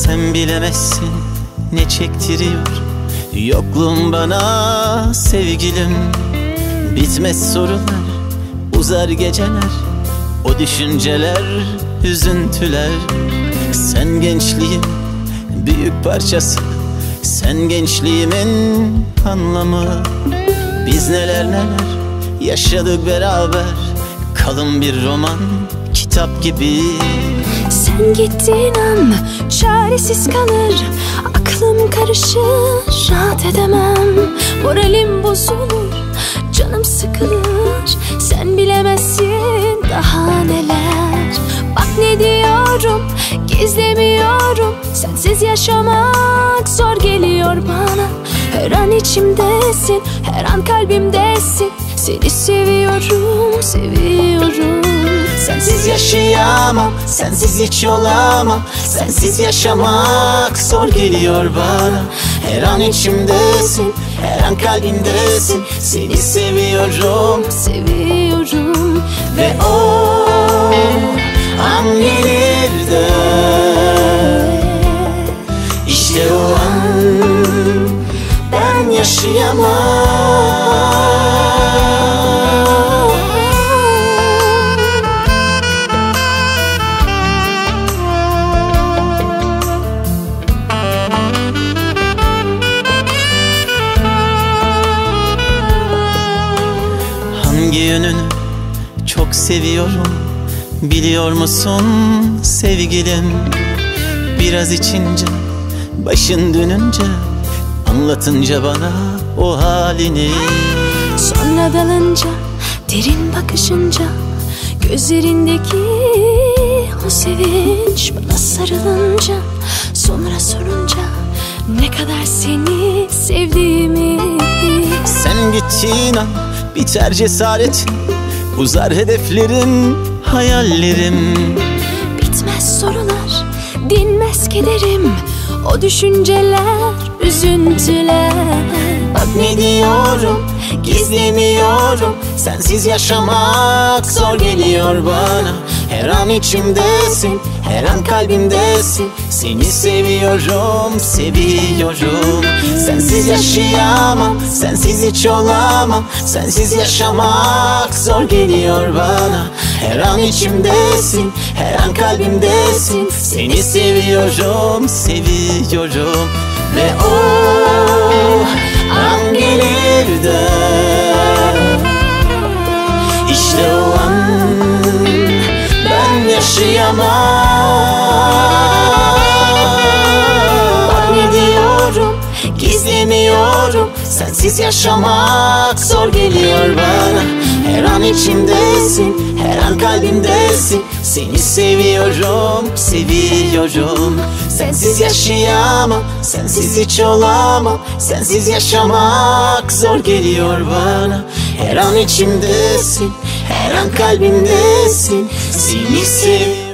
Sen bilemezsin ne çektiriyor yokluğun bana sevgilim. Bitmez sorular, uzar geceler, o düşünceler, üzüntüler. Sen gençliğin büyük parçası, sen gençliğimin anlamı. Biz neler neler yaşadık beraber, kalın bir roman, kitap gibi. Sen gittiğin an çaresiz kalır, aklım karışır, rahat edemem. Moralim bozulur, canım sıkılır. Sen bilemezsin daha neler. Bak ne diyorum, gizlemiyorum. Sensiz yaşamak zor geliyor bana. Her an içimdesin, her an kalbimdesin. Seni seviyorum, seviyorum. Sensiz yaşayamam, sensiz hiç olamam. Sensiz yaşamak zor geliyor bana. Her an içimdesin, her an kalbimdesin. Seni seviyorum, seviyorum. ve o an gelir de İşte o an ben yaşayamam. Hangi yönünü çok seviyorum biliyor musun sevgilim? Biraz içince, başın dönünce, anlatınca bana o halini. Sonra dalınca, derin bakışınca, gözlerindeki o sevinç, bana sarılınca, sonra sorunca ne kadar seni sevdiğimi. Sen gittiğin an biter cesaretin, uzar hedeflerim, hayallerim. Bitmez sorular, dinmez kederim, o düşünceler, üzüntüler. Bak ne diyorum, gizlemiyorum. Sensiz yaşamak zor geliyor bana. Her an içimdesin, her an kalbimdesin. Seni seviyorum, seviyorum. Sensiz yaşayamam, sensiz hiç olamam. Sensiz yaşamak zor geliyor bana. Her an içimdesin, her an kalbimdesin. Seni seviyorum, seviyorum. Ve o an gelir de İşte o an ben yaşayamam. Bak ne diyorum, gizlemiyorum. Sensiz yaşamak zor geliyor bana. Her an içimdesin, her an kalbimdesin. Seni seviyorum, seviyorum. Sensiz yaşayamam, sensiz hiç olamam. Sensiz yaşamak zor geliyor bana. Her an içimdesin, her an kalbimdesin. Seni seviyorum.